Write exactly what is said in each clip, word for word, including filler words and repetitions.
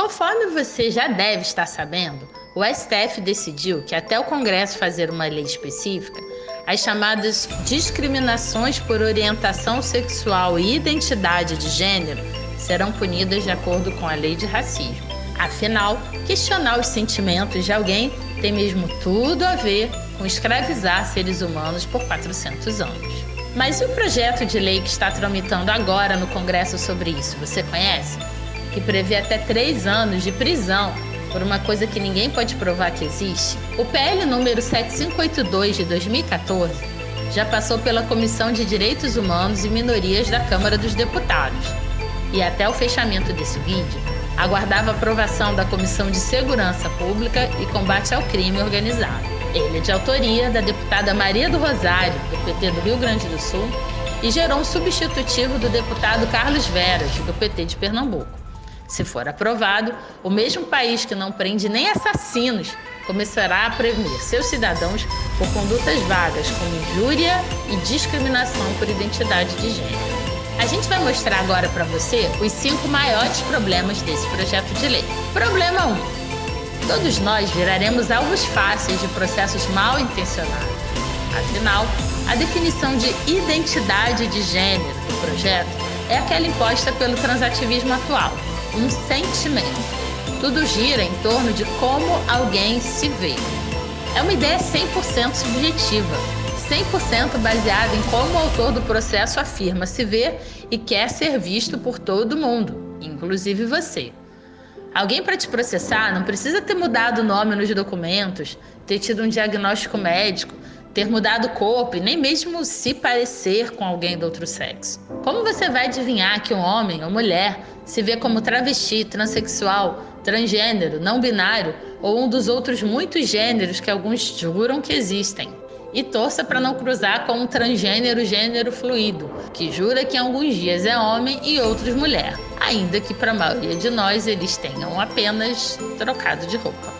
Conforme você já deve estar sabendo, o S T F decidiu que até o Congresso fazer uma lei específica, as chamadas discriminações por orientação sexual e identidade de gênero serão punidas de acordo com a lei de racismo. Afinal, questionar os sentimentos de alguém tem mesmo tudo a ver com escravizar seres humanos por quatrocentos anos. Mas e o projeto de lei que está tramitando agora no Congresso sobre isso, você conhece? Que prevê até três anos de prisão por uma coisa que ninguém pode provar que existe? O P L número sete cinco oito dois de dois mil e quatorze já passou pela Comissão de Direitos Humanos e Minorias da Câmara dos Deputados. E até o fechamento desse vídeo, aguardava a aprovação da Comissão de Segurança Pública e Combate ao Crime Organizado. Ele é de autoria da deputada Maria do Rosário, do P T do Rio Grande do Sul, e gerou um substitutivo do deputado Carlos Veras, do P T de Pernambuco. Se for aprovado, o mesmo país que não prende nem assassinos começará a prevenir seus cidadãos por condutas vagas como injúria e discriminação por identidade de gênero. A gente vai mostrar agora para você os cinco maiores problemas desse projeto de lei. Problema um. Todos nós viraremos alvos fáceis de processos mal intencionados. Afinal, a definição de identidade de gênero do projeto é aquela imposta pelo transativismo atual. Um sentimento. Tudo gira em torno de como alguém se vê. É uma ideia cem por cento subjetiva, cem por cento baseada em como o autor do processo afirma se ver e quer ser visto por todo mundo, inclusive você. Alguém para te processar não precisa ter mudado o nome nos documentos, ter tido um diagnóstico médico, ter mudado o corpo e nem mesmo se parecer com alguém do outro sexo. Como você vai adivinhar que um homem ou mulher se vê como travesti, transexual, transgênero, não binário ou um dos outros muitos gêneros que alguns juram que existem? E torça para não cruzar com um transgênero gênero fluido, que jura que em alguns dias é homem e outros mulher, ainda que para a maioria de nós eles tenham apenas trocado de roupa.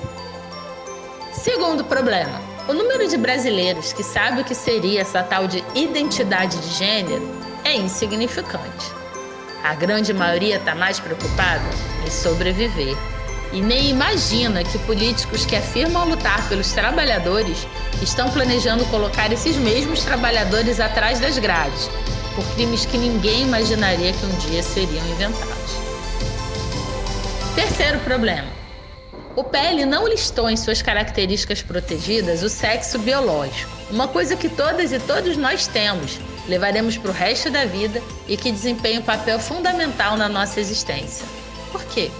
Segundo problema. O número de brasileiros que sabe o que seria essa tal de identidade de gênero é insignificante. A grande maioria está mais preocupada em sobreviver e nem imagina que políticos que afirmam lutar pelos trabalhadores estão planejando colocar esses mesmos trabalhadores atrás das grades por crimes que ninguém imaginaria que um dia seriam inventados. Terceiro problema. O P L não listou em suas características protegidas o sexo biológico, uma coisa que todas e todos nós temos, levaremos para o resto da vida e que desempenha um papel fundamental na nossa existência. Por quê?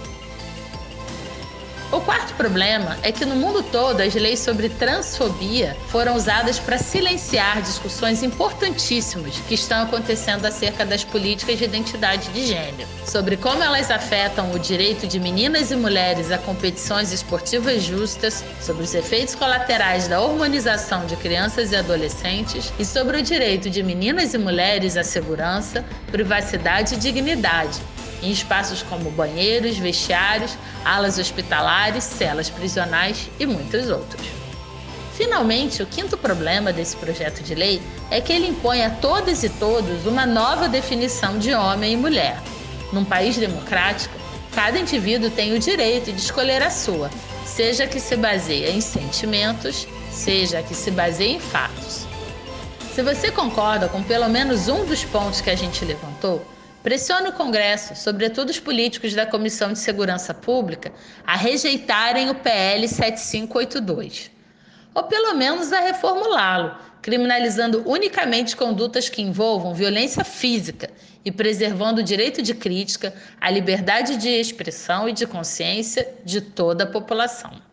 O quarto problema é que no mundo todo as leis sobre transfobia foram usadas para silenciar discussões importantíssimas que estão acontecendo acerca das políticas de identidade de gênero, sobre como elas afetam o direito de meninas e mulheres a competições esportivas justas, sobre os efeitos colaterais da hormonização de crianças e adolescentes e sobre o direito de meninas e mulheres à segurança, privacidade e dignidade, em espaços como banheiros, vestiários, alas hospitalares, celas prisionais e muitos outros. Finalmente, o quinto problema desse projeto de lei é que ele impõe a todas e todos uma nova definição de homem e mulher. Num país democrático, cada indivíduo tem o direito de escolher a sua, seja que se baseie em sentimentos, seja que se baseie em fatos. Se você concorda com pelo menos um dos pontos que a gente levantou, pressione o Congresso, sobretudo os políticos da Comissão de Segurança Pública, a rejeitarem o P L sete cinco oito dois. Ou pelo menos a reformulá-lo, criminalizando unicamente condutas que envolvam violência física e preservando o direito de crítica, a liberdade de expressão e de consciência de toda a população.